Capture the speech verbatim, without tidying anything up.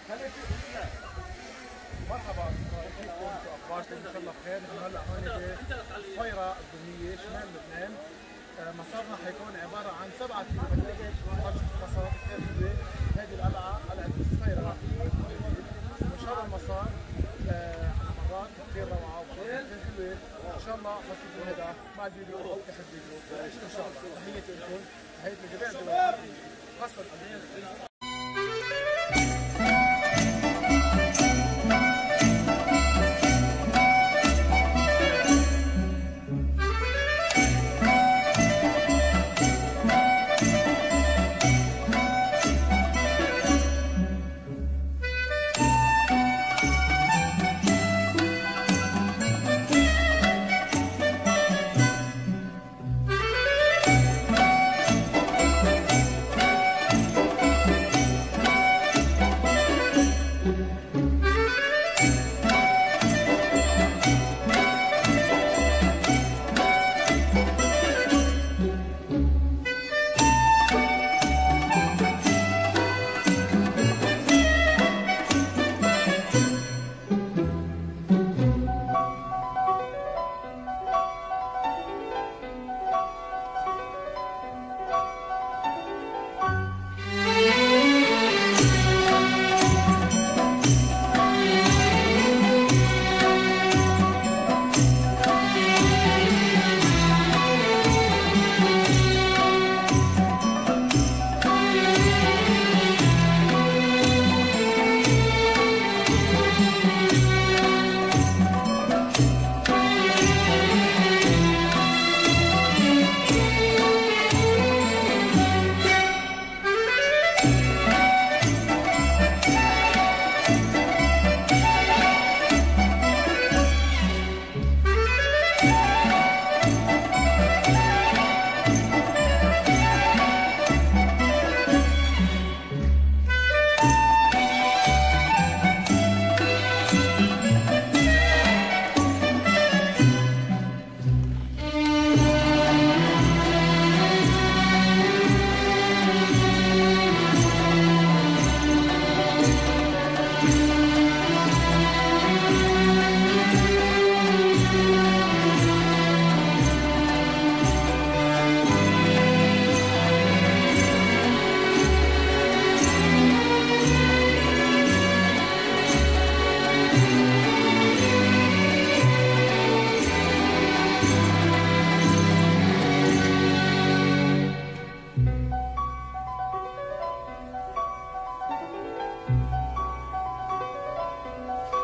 مرحبا، كيفكم؟ شو اخباركم؟ ان شاء الله بخير. نحن هلا هون بالصفيرة الدهنية شمال لبنان. مسارنا حيكون عبارة عن سبعة كيلومتر. مسار كثير حلوة. هذه القلعة قلعة الصفيرة وإن شاء الله المسار على مرات كثير روعة وكثير حلوة. ان شاء الله حتشوفوا هذا مع الفيديو او اخر فيديو ان شاء الله. تحياتي لكم، تحياتي لجميع الدول خاصة